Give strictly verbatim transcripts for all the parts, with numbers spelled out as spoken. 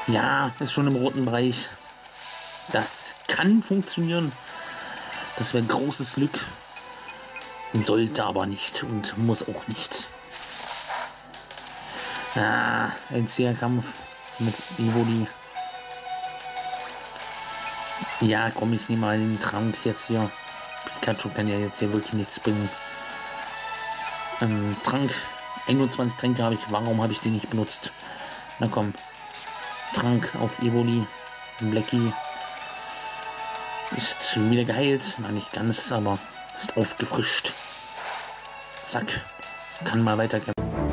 Ja, ist schon im roten Bereich. Das kann funktionieren. Das wäre großes Glück. Sollte aber nicht und muss auch nicht. Ah, ein zäher Kampf mit Evoli. Ja, komm, ich nehme mal den Trank jetzt hier. Pikachu kann ja jetzt hier wirklich nichts bringen. Ähm, Trank. einundzwanzig Tränke habe ich. Warum habe ich den nicht benutzt? Na komm. Trank auf Evoli. Blackie ist wieder geheilt. Nein, nicht ganz, aber ist aufgefrischt. Zack. Kann mal weitergehen.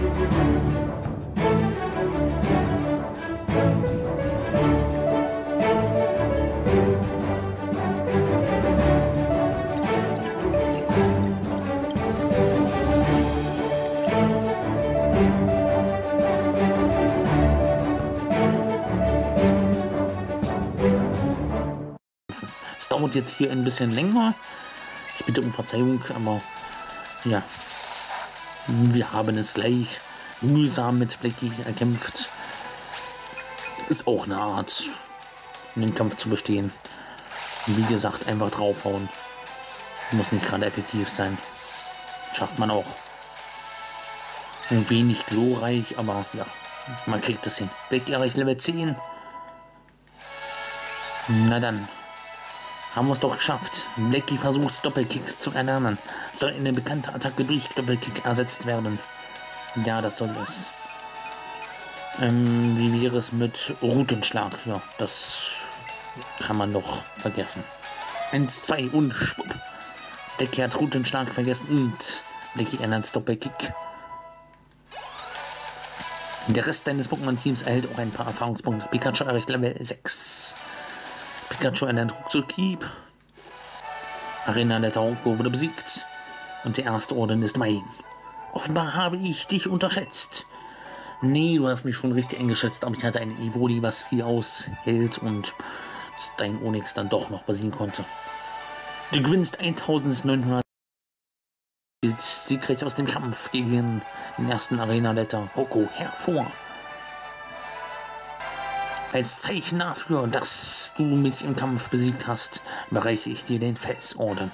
Es dauert jetzt hier ein bisschen länger. Ich bitte um Verzeihung, aber ja, wir haben es gleich mühsam mit Blackie erkämpft. Ist auch eine Art, den Kampf zu bestehen. Wie gesagt, einfach draufhauen. Muss nicht gerade effektiv sein. Schafft man auch. Ein wenig glorreich, aber ja, man kriegt es hin. Blackie erreicht Level zehn. Na dann. Haben wir es doch geschafft. Blackie versucht Doppelkick zu erlernen. Soll eine bekannte Attacke durch Doppelkick ersetzt werden? Ja, das soll es. Ähm, wie wäre es mit Routenschlag? Ja, das kann man doch vergessen. Eins, zwei und schwupp. Blackie hat Routenschlag vergessen und Blackie erlernt Doppelkick. Der Rest deines Pokémon-Teams erhält auch ein paar Erfahrungspunkte. Pikachu erreicht Level sechs. Pikachu erlernt Ruckzuck-Hieb. Arenaleiter Rocco wurde besiegt. Und der erste Orden ist mein. Offenbar habe ich dich unterschätzt. Nee, du hast mich schon richtig eingeschätzt, aber ich hatte ein Evoli, was viel aushält und dein Onix dann doch noch besiegen konnte. Du gewinnst eintausendneunhundert siegreich aus dem Kampf gegen den ersten Arenaleiter Rocco hervor. Als Zeichen dafür, dass du mich im Kampf besiegt hast, bereiche ich dir den Felsorden.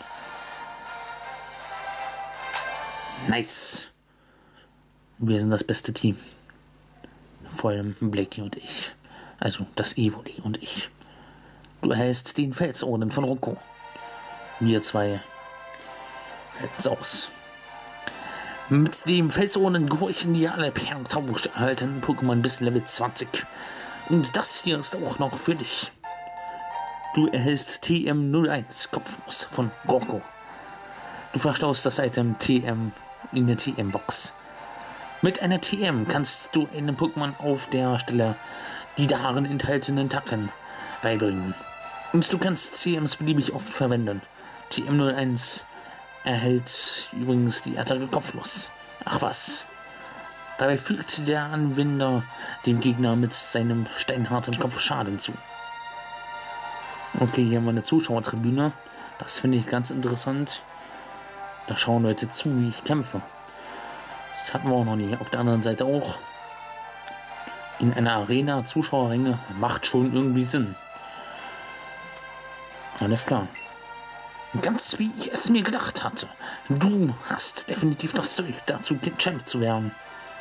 Nice. Wir sind das beste Team. Vor allem Blackie und ich. Also das Evoli und ich. Du erhältst den Felsorden von Rocco. Wir zwei halten's aus. Mit dem Felsorden gehorchen dir alle per Tausch erhaltenen Pokémon bis Level zwanzig. Und das hier ist auch noch für dich. Du erhältst T M null eins Kopfnuss von Rocco. Du verstaust das Item T M in der T M-Box. Mit einer T M kannst du einem Pokémon auf der Stelle die darin enthaltenen Tacken beibringen. Und du kannst T Ms beliebig oft verwenden. T M null eins erhält übrigens die Attacke Kopfnuss. Ach was. Dabei fügt der Anwender dem Gegner mit seinem steinharten Kopf Schaden zu. Okay, hier haben wir eine Zuschauertribüne. Das finde ich ganz interessant. Da schauen Leute zu, wie ich kämpfe. Das hatten wir auch noch nie. Auf der anderen Seite auch. In einer Arena Zuschauerränge macht schon irgendwie Sinn. Alles klar. Ganz wie ich es mir gedacht hatte. Du hast definitiv das Zeug dazu, Champ zu werden.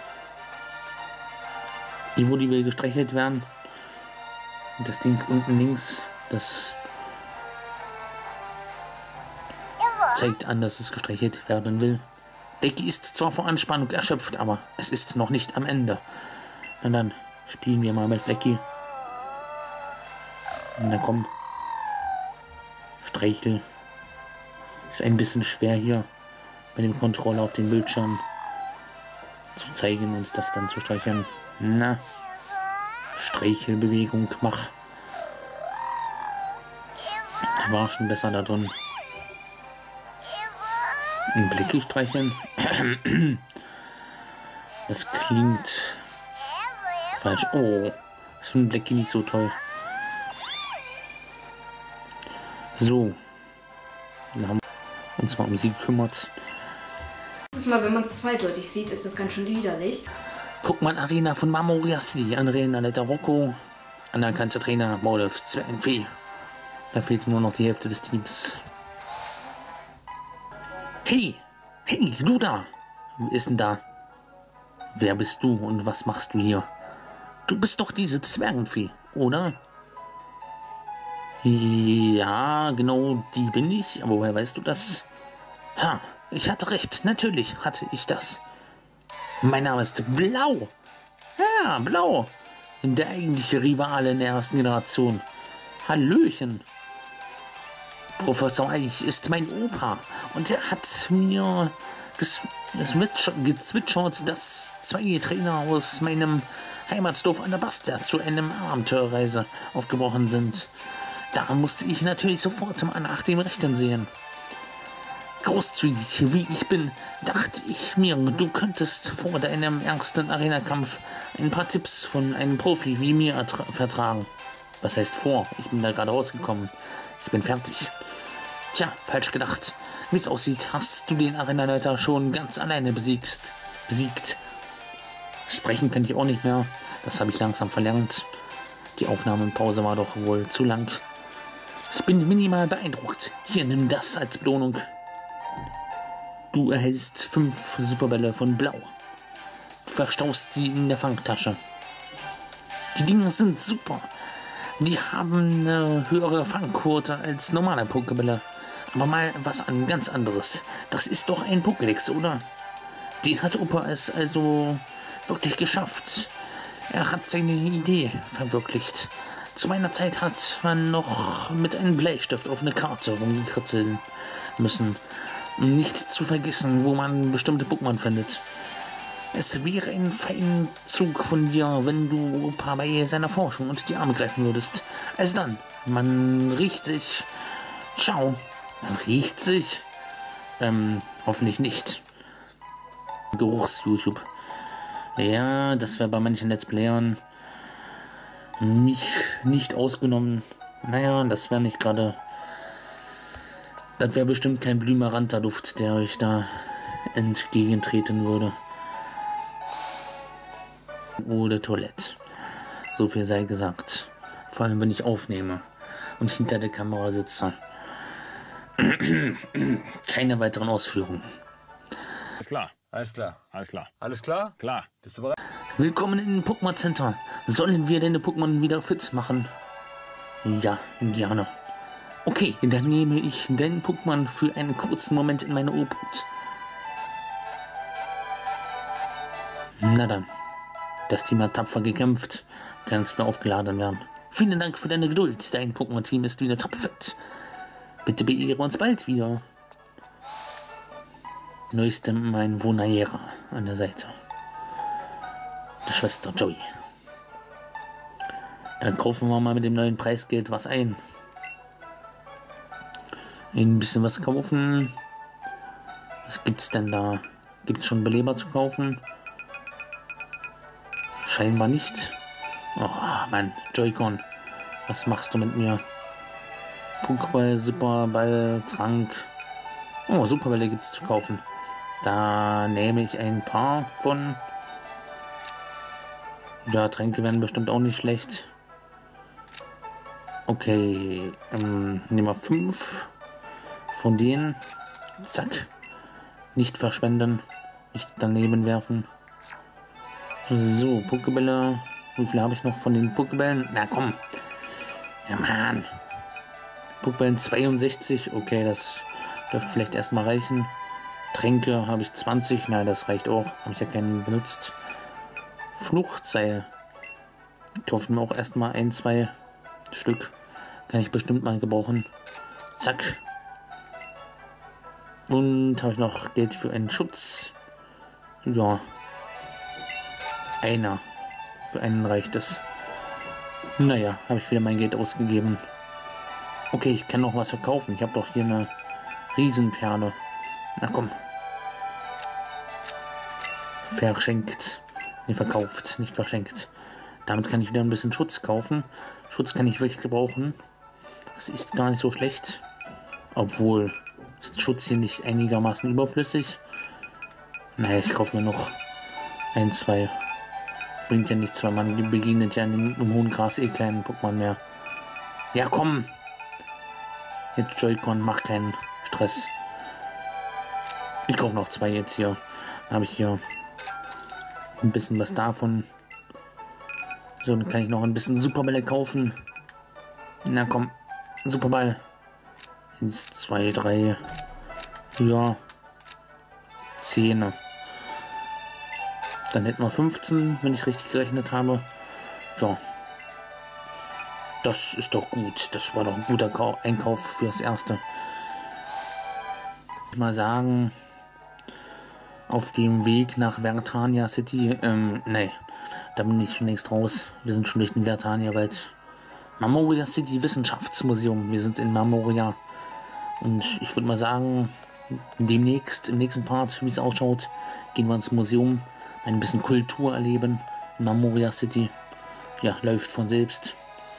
Evoli will gestreichelt werden. Und das Ding unten links, das zeigt an, dass es gestreichelt werden will. Blackie ist zwar vor Anspannung erschöpft, aber es ist noch nicht am Ende. Und dann spielen wir mal mit Blackie. Und dann komm. Streichel. Ist ein bisschen schwer hier bei dem Controller auf dem Bildschirm zu zeigen und das dann zu streicheln. Na, Streichelbewegung, mach. War schon besser da drin. Ein Blackie streicheln. Das klingt falsch. Oh, das ist für ein Blackie nicht so toll. So. Dann haben wir uns mal um sie gekümmert. Das Mal, wenn man es zweideutig sieht, ist das ganz schön widerlich. Pokémon Arena von Mamoria City. Arenaleiter Rocco Anerkannter Trainer, Maulwurf, Zwergenvieh. Da fehlt nur noch die Hälfte des Teams. Hey, hey, du da! Wer ist denn da? Wer bist du und was machst du hier? Du bist doch diese Zwergenvieh, oder? Ja, genau, die bin ich, aber woher weißt du das? Ha, ich hatte recht, natürlich hatte ich das. Mein Name ist Blau. Ja, Blau. Der eigentliche Rivale in der ersten Generation. Hallöchen. Professor Eich ist mein Opa und er hat mir gezwitschert, dass zwei Trainer aus meinem Heimatsdorf Alabasta zu einem Abenteuerreise aufgebrochen sind. Da musste ich natürlich sofort mal nach dem Rechten sehen. Großzügig wie ich bin, dachte ich mir, du könntest vor deinem ersten Arena-Kampf ein paar Tipps von einem Profi wie mir vertragen. Was heißt vor? Ich bin da gerade rausgekommen. Ich bin fertig. Tja, falsch gedacht. Wie es aussieht, hast du den Arenaleiter schon ganz alleine besiegst. besiegt. Sprechen kann ich auch nicht mehr. Das habe ich langsam verlernt. Die Aufnahmepause war doch wohl zu lang. Ich bin minimal beeindruckt. Hier, nimm das als Belohnung. Du erhältst fünf Superbälle von Blau. Du verstaust sie in der Fangtasche. Die Dinger sind super. Die haben eine höhere Fangquote als normale Pokébälle. Aber mal was an ganz anderes. Das ist doch ein Pokédex, oder? Den hat Opa es also wirklich geschafft. Er hat seine Idee verwirklicht. Zu meiner Zeit hat man noch mit einem Bleistift auf eine Karte rumkritzeln müssen. Um nicht zu vergessen, wo man bestimmte Pokémon findet. Es wäre ein Feinzug von dir, wenn du Opa bei seiner Forschung unter die Arme greifen würdest. Also dann, man riecht sich. Ciao. Man riecht sich. Ähm, hoffentlich nicht. Geruchs-YouTube. Ja, das wäre bei manchen Let's Playern mich nicht ausgenommen. Naja, das wäre nicht gerade... Das wäre bestimmt kein Blümeranta-Duft, der euch da entgegentreten würde. Oder Toilette. So viel sei gesagt. Vor allem, wenn ich aufnehme und hinter der Kamera sitze. Keine weiteren Ausführungen. Alles klar. Alles klar. Alles klar. Alles klar? Klar. Bist du bereit? Willkommen in Pokémon Center. Sollen wir deine Pokémon wieder fit machen? Ja, gerne. Okay, dann nehme ich deinen Pokémon für einen kurzen Moment in meine Obhut. Na dann. Das Team hat tapfer gekämpft. Kannst du aufgeladen werden. Vielen Dank für deine Geduld. Dein Pokémon-Team ist wieder topfit. Bitte beehre uns bald wieder. Neueste mein Vonayera an der Seite. Die Schwester Joey. Dann kaufen wir mal mit dem neuen Preisgeld was ein. Ein bisschen was kaufen. Was gibt's denn da? Gibt's schon Beleber zu kaufen? Scheinbar nicht. Oh Mann, Joy-Con. Was machst du mit mir? Pokéball, Superball, Trank. Oh, Superbälle gibt's zu kaufen. Da nehme ich ein paar von. Ja, Tränke werden bestimmt auch nicht schlecht. Okay, ähm, nehmen wir fünf von denen. Zack. Nicht verschwenden. Nicht daneben werfen. So, Pokébälle. Wie viel habe ich noch von den Pokébällen? Na komm. Ja, Mann. Pokébällen zweiundsechzig. Okay, das dürfte vielleicht erstmal reichen. Tränke habe ich zwanzig. Na, das reicht auch. Habe ich ja keinen benutzt. Fluchtseil. Kaufen wir auch erstmal ein, zwei Stück. Kann ich bestimmt mal gebrauchen. Zack. Und habe ich noch Geld für einen Schutz. Ja. Einer. Für einen reicht es. Naja, habe ich wieder mein Geld ausgegeben. Okay, ich kann noch was verkaufen. Ich habe doch hier eine Riesenperle. Na komm. Verschenkt. Ne, verkauft, nicht verschenkt. Damit kann ich wieder ein bisschen Schutz kaufen. Schutz kann ich wirklich gebrauchen. Das ist gar nicht so schlecht. Obwohl, ist Schutz hier nicht einigermaßen überflüssig? Naja, ich kaufe mir noch ein, zwei bringt ja nichts, weil man begegnet ja im, im hohen Gras eh keinen Pokémon mehr. Ja, komm! Jetzt Joy-Con, mach keinen Stress. Ich kaufe noch zwei jetzt hier. Dann habe ich hier ein bisschen was davon. So, dann kann ich noch ein bisschen Superbälle kaufen. Na komm, Superball. Eins, zwei, drei. Ja. Zehn. Dann hätten wir fünfzehn, wenn ich richtig gerechnet habe. Ja. Das ist doch gut. Das war doch ein guter Kau- Einkauf fürs Erste. Mal sagen, auf dem Weg nach Vertania City, ähm, nee, da bin ich schon längst raus. Wir sind schon durch den Vertania-Wald. Mamoria City Wissenschaftsmuseum. Wir sind in Mamoria. Und ich würde mal sagen, demnächst, im nächsten Part, wie es ausschaut, gehen wir ins Museum, ein bisschen Kultur erleben in Mamoria City. Ja, läuft von selbst.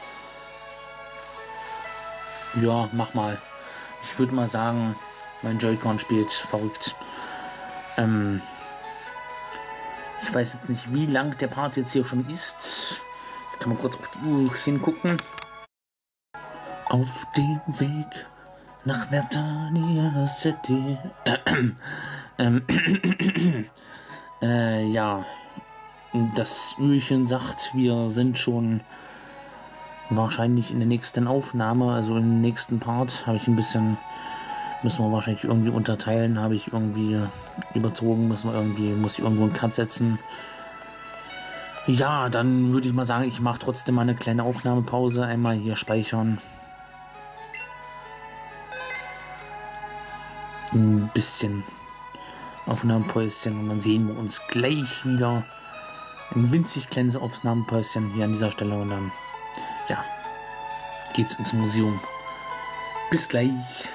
Ja, mach mal. Ich würde mal sagen, mein Joy-Con spielt verrückt. Ähm, ich weiß jetzt nicht, wie lang der Part jetzt hier schon ist. Ich kann mal kurz auf die Uhr hingucken. Auf dem Weg nach Vertania City. ähm, äh, ja, das Uhrchen sagt, wir sind schon wahrscheinlich in der nächsten Aufnahme, also im nächsten Part habe ich ein bisschen, müssen wir wahrscheinlich irgendwie unterteilen, habe ich irgendwie überzogen, müssen wir irgendwie, muss ich irgendwo einen Cut setzen. Ja, dann würde ich mal sagen, ich mache trotzdem mal eine kleine Aufnahmepause, einmal hier speichern. Ein bisschen Aufnahmepäuschen und dann sehen wir uns gleich wieder. Ein winzig kleines Aufnahmepäuschen hier an dieser Stelle und dann, ja, geht's ins Museum. Bis gleich.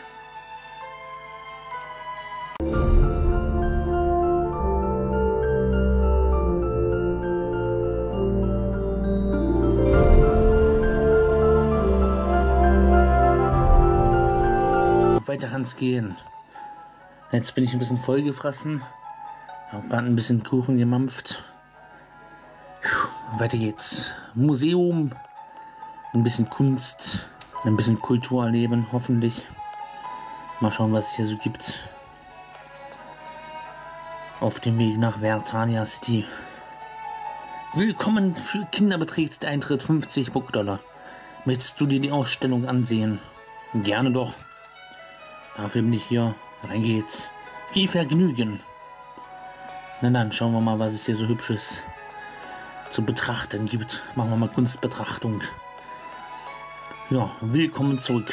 Weiter kann es gehen. Jetzt bin ich ein bisschen vollgefressen. Habe gerade ein bisschen Kuchen gemampft. Puh, weiter geht's. Museum. Ein bisschen Kunst. Ein bisschen Kultur erleben, hoffentlich. Mal schauen, was es hier so gibt. Auf dem Weg nach Vertania City. Willkommen für Kinder beträgt der Eintritt fünfzig Pokédollar. Möchtest du dir die Ausstellung ansehen? Gerne doch. Dafür bin ich hier. Rein geht's. Viel Vergnügen. Na dann, schauen wir mal, was es hier so Hübsches zu betrachten gibt. Machen wir mal Kunstbetrachtung. Ja, willkommen zurück.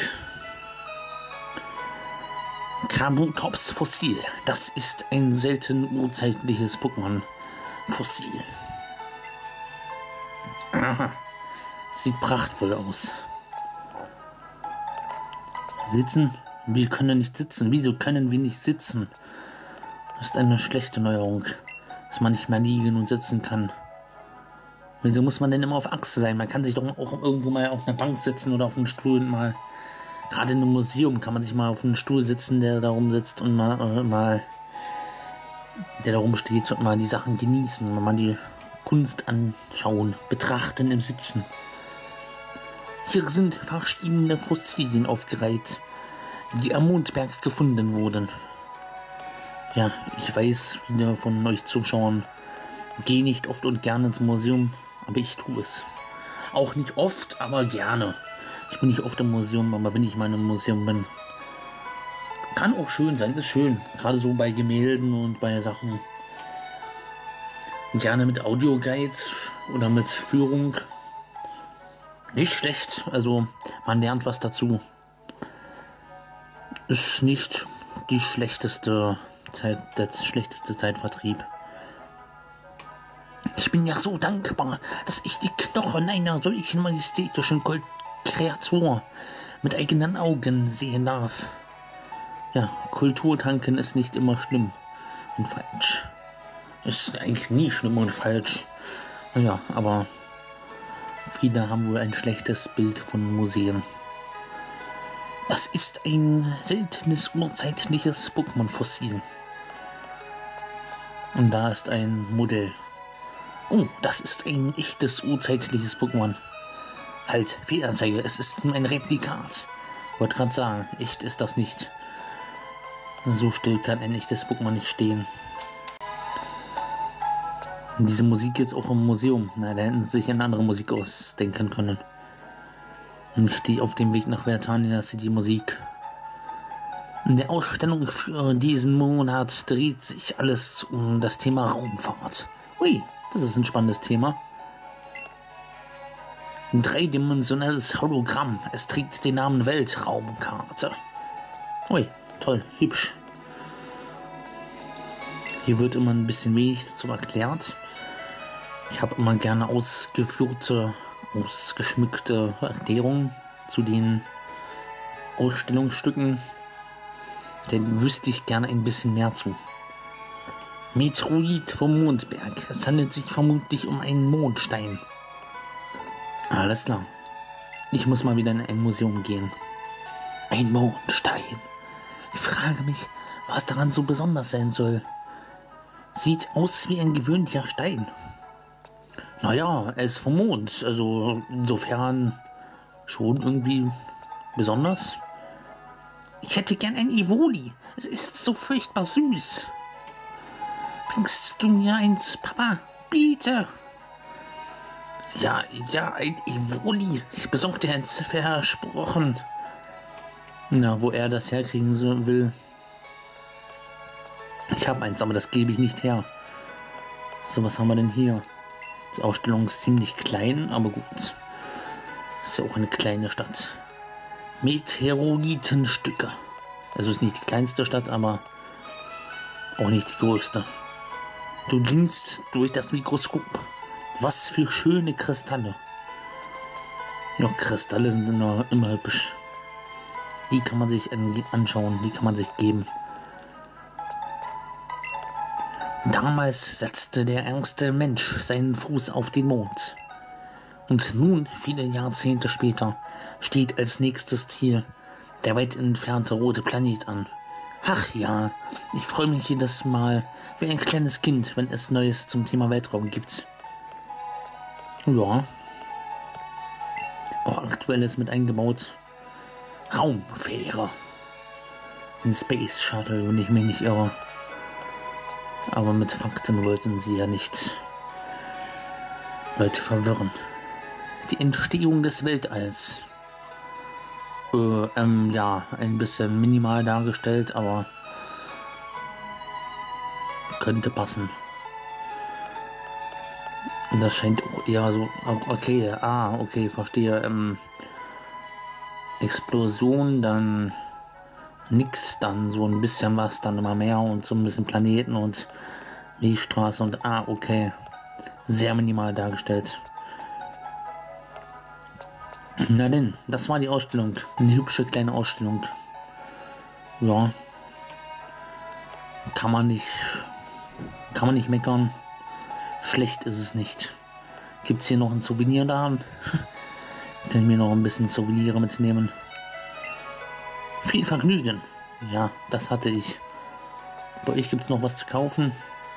Kabutops Fossil. Das ist ein selten urzeitliches Pokémon-Fossil. Aha. Sieht prachtvoll aus. Sitzen? Wir können nicht sitzen. Wieso können wir nicht sitzen? Das ist eine schlechte Neuerung, dass man nicht mehr liegen und sitzen kann. Wieso muss man denn immer auf Achse sein? Man kann sich doch auch irgendwo mal auf einer Bank sitzen oder auf einem Stuhl und mal... Gerade in einem Museum kann man sich mal auf einen Stuhl sitzen, der da rumsitzt und mal... Äh, mal der da rumsteht und mal die Sachen genießen. Mal die Kunst anschauen, betrachten im Sitzen. Hier sind verschiedene Fossilien aufgereiht, die am Mondberg gefunden wurden. Ja, ich weiß, viele von euch Zuschauern gehen nicht oft und gerne ins Museum, aber ich tue es. Auch nicht oft, aber gerne. Ich bin nicht oft im Museum, aber wenn ich mal im Museum bin, kann auch schön sein, ist schön. Gerade so bei Gemälden und bei Sachen. Gerne mit Audioguide oder mit Führung. Nicht schlecht, also man lernt was dazu. Ist nicht die schlechteste Zeit, der schlechteste Zeitvertrieb. Ich bin ja so dankbar, dass ich die Knochen einer solchen majestätischen Kreatur mit eigenen Augen sehen darf. Ja, Kulturtanken ist nicht immer schlimm und falsch. Ist eigentlich nie schlimm und falsch. Naja, aber viele haben wohl ein schlechtes Bild von Museen. Das ist ein seltenes urzeitliches Pokémon-Fossil. Und da ist ein Modell. Oh, das ist ein echtes urzeitliches Pokémon. Halt, Fehlanzeige, es ist ein Replikat. Wollte gerade sagen, echt ist das nicht. So still kann ein echtes Pokémon nicht stehen. Und diese Musik jetzt auch im Museum. Na, da hätten sie sich eine andere Musik ausdenken können. Nicht die auf dem Weg nach Vertania City Musik. In der Ausstellung für diesen Monat dreht sich alles um das Thema Raumfahrt. Ui, das ist ein spannendes Thema. Ein dreidimensionales Hologramm. Es trägt den Namen Weltraumkarte. Ui, toll, hübsch. Hier wird immer ein bisschen wenig dazu erklärt. Ich habe immer gerne ausgeführte, ausgeschmückte Erklärungen zu den Ausstellungsstücken. Da wüsste ich gerne ein bisschen mehr zu. Meteorit vom Mondberg. Es handelt sich vermutlich um einen Mondstein. Alles klar. Ich muss mal wieder in ein Museum gehen. Ein Mondstein. Ich frage mich, was daran so besonders sein soll. Sieht aus wie ein gewöhnlicher Stein. Naja, er ist vom Mond. Also insofern schon irgendwie besonders. Ich hätte gern ein Evoli. Es ist so furchtbar süß. Bringst du mir eins, Papa? Bitte. Ja, ja, ein Evoli. Ich besorge dir eins, versprochen. Na, wo er das herkriegen so will. Ich habe eins, aber das gebe ich nicht her. So, was haben wir denn hier? Die Ausstellung ist ziemlich klein, aber gut. Ist ja auch eine kleine Stadt. Meteoritenstücke. Also ist nicht die kleinste Stadt, aber auch nicht die größte. Du glinst durch das Mikroskop. Was für schöne Kristalle. Ja, Kristalle sind immer, immer hübsch. Die kann man sich anschauen, die kann man sich geben. Damals setzte der erste Mensch seinen Fuß auf den Mond. Und nun, viele Jahrzehnte später, steht als nächstes Ziel der weit entfernte rote Planet an. Ach ja, ich freue mich jedes Mal wie ein kleines Kind, wenn es Neues zum Thema Weltraum gibt. Ja. Auch Aktuelles mit eingebaut. Raumfähre. Ein Space Shuttle, wenn ich mich nicht irre. Aber mit Fakten wollten sie ja nicht Leute verwirren. Die Entstehung des Weltalls. Äh, ähm, ja, ein bisschen minimal dargestellt, aber könnte passen. Und das scheint auch eher so, okay, ah, okay, verstehe. Ähm, Explosion, dann nix, dann so ein bisschen was, dann immer mehr und so ein bisschen Planeten und Milchstraße und ah, okay. Sehr minimal dargestellt. Na denn, das war die Ausstellung. Eine hübsche kleine Ausstellung. Ja. Kann man nicht. Kann man nicht meckern. Schlecht ist es nicht. Gibt es hier noch ein Souvenir da? Kann ich mir noch ein bisschen Souvenire mitnehmen. Viel Vergnügen. Ja, das hatte ich. Bei euch gibt es noch was zu kaufen?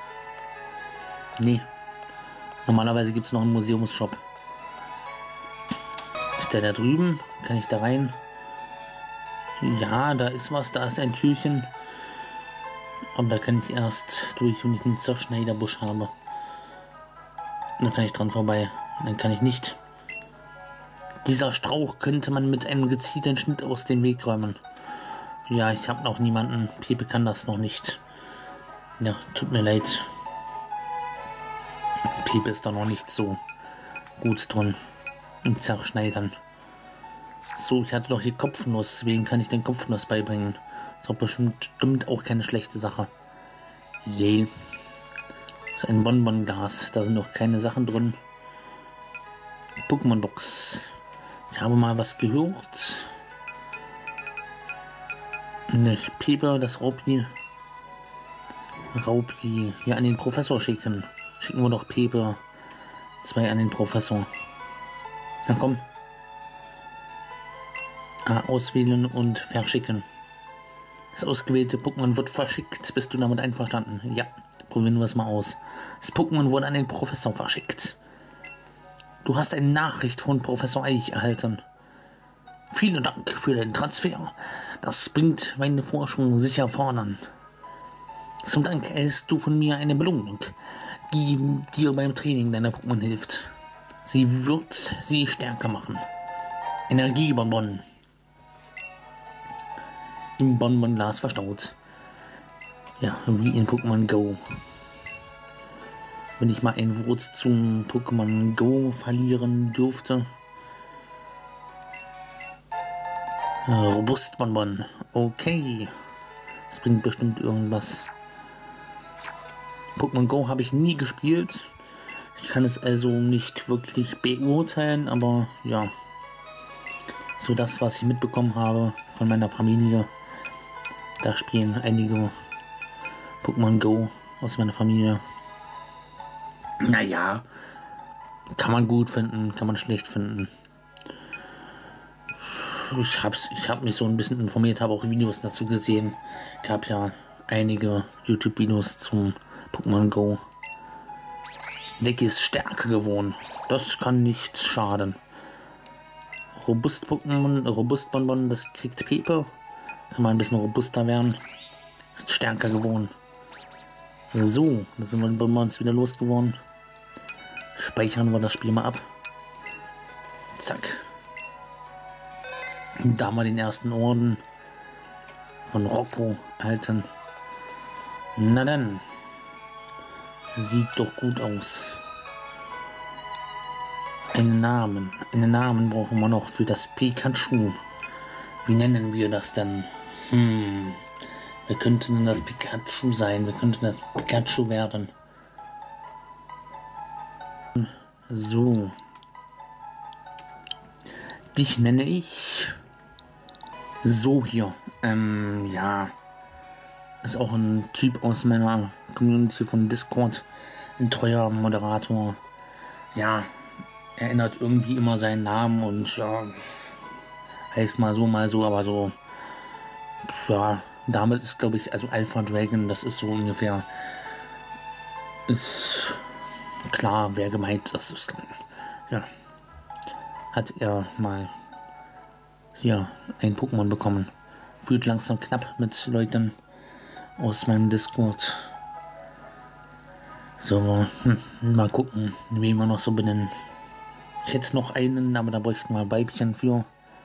Nee. Normalerweise gibt es noch einen Museumsshop. Ist der da drüben? Kann ich da rein? Ja, da ist was. Da ist ein Türchen. Aber da kann ich erst durch, wenn ich einen Zerschneiderbusch habe. Dann kann ich dran vorbei. Dann kann ich nicht. Dieser Strauch könnte man mit einem gezielten Schnitt aus dem Weg räumen. Ja, ich habe noch niemanden. Pepe kann das noch nicht. Ja, tut mir leid. Pepe ist da noch nicht so gut drin. Im Zerschneidern. So, ich hatte doch hier Kopfnuss. Wem kann ich den Kopfnuss beibringen? Ist auch bestimmt, bestimmt auch keine schlechte Sache. Je. Das ist ein Bonbonglas. Da sind noch keine Sachen drin. Pokémon Box. Ich habe mal was gehört. Nicht Pepe, das Raupi. Raupi hier an den Professor schicken. Schicken wir doch Pepe zwei an den Professor. Na komm. Ah, auswählen und verschicken. Das ausgewählte Pokémon wird verschickt. Bist du damit einverstanden? Ja. probieren wir es mal aus. Das Pokémon wurde an den Professor verschickt. Du hast eine Nachricht von Professor Eich erhalten. Vielen Dank für den Transfer. Das bringt meine Forschung sicher voran. Zum Dank erhältst du von mir eine Belohnung, die dir beim Training deiner Pokémon hilft. Sie wird sie stärker machen. Energiebonbon. Im Bonbonglas verstaut. Ja, wie in Pokémon Go. Wenn ich mal ein Wort zum Pokémon Go verlieren dürfte. Robustbonbon. Okay. Das bringt bestimmt irgendwas. Pokémon Go habe ich nie gespielt. Ich kann es also nicht wirklich beurteilen, aber ja. So das, was ich mitbekommen habe von meiner Familie. Da spielen einige Pokémon Go aus meiner Familie. Naja, kann man gut finden, kann man schlecht finden. Ich hab's, ich habe mich so ein bisschen informiert, habe auch Videos dazu gesehen. Gab ja einige YouTube-Videos zum Pokémon Go. Lecky ist stärker geworden. Das kann nicht schaden. Robust-Pokémon, Robust-Bonbon, das kriegt Pepe. Kann man ein bisschen robuster werden. Ist stärker geworden. So, da sind wir Bonbons wieder losgeworden. Speichern wir das Spiel mal ab. Zack. Da haben wir den ersten Orden von Rocco erhalten. Na dann. Sieht doch gut aus. Einen Namen. Einen Namen brauchen wir noch für das Pikachu. Wie nennen wir das denn? Hm. Wer könnte denn das Pikachu sein? Wer könnte das Pikachu werden? So. Dich nenne ich so hier. Ähm, ja. Ist auch ein Typ aus meiner Community von Discord. Ein treuer Moderator. Ja. Erinnert irgendwie immer seinen Namen und ja. Heißt mal so, mal so, aber so. Ja. Damit ist, glaube ich, also Alpha Dragon, das ist so ungefähr. Ist klar, wer gemeint das ist. Ja. Hat er mal hier ein Pokémon bekommen. Fühlt langsam knapp mit Leuten aus meinem Discord. So, hm, mal gucken, wen wir noch so benennen. Ich hätte noch einen, aber da bräuchten wir Weibchen für.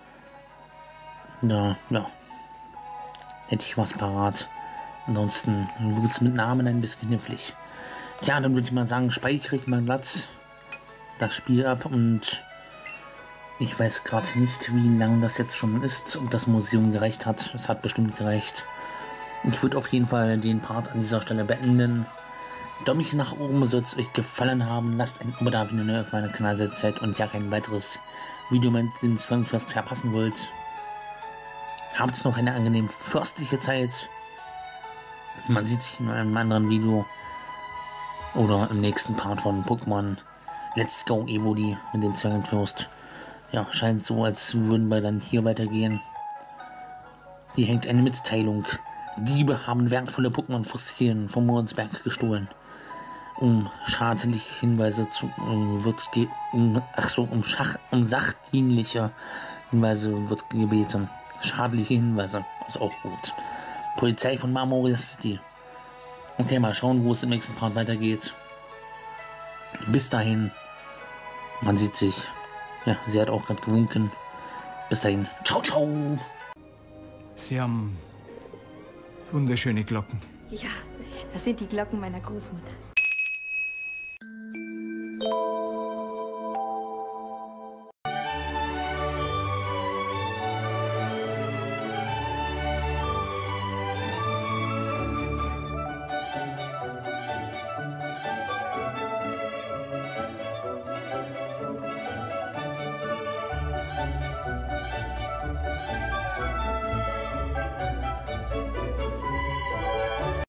Da, ja. Hätte ich was parat. Ansonsten wird es mit Namen ein bisschen knifflig. Ja, dann würde ich mal sagen, speichere ich mein Blatt, das Spiel ab und ich weiß gerade nicht, wie lange das jetzt schon ist, ob das Museum gereicht hat. Es hat bestimmt gereicht. Ich würde auf jeden Fall den Part an dieser Stelle beenden. Daumen nach oben, soll es euch gefallen haben. Lasst ein Abo da, wenn ihr neu auf meinem Kanal seid und ja kein weiteres Video mehr ins Fangfest verpassen wollt. Habt noch eine angenehm fürstliche Zeit. Man sieht sich in einem anderen Video oder im nächsten Part von Pokémon Let's Go Evoli mit dem Zwergenfürst. Ja, scheint so, als würden wir dann hier weitergehen. Hier hängt eine Mitteilung. Diebe haben wertvolle Pokémon-Fossilien vom Mordsberg gestohlen. Um schadliche Hinweise zu um, wird ge um, ach so, um Schach um sachdienliche Hinweise wird gebeten. Schadliche Hinweise ist auch gut. Polizei von Marmoria City. Okay, mal schauen, wo es im nächsten Part weitergeht. Bis dahin. Man sieht sich. Ja, sie hat auch gerade gewunken. Bis dahin. Ciao, ciao. Sie haben wunderschöne Glocken. Ja, das sind die Glocken meiner Großmutter.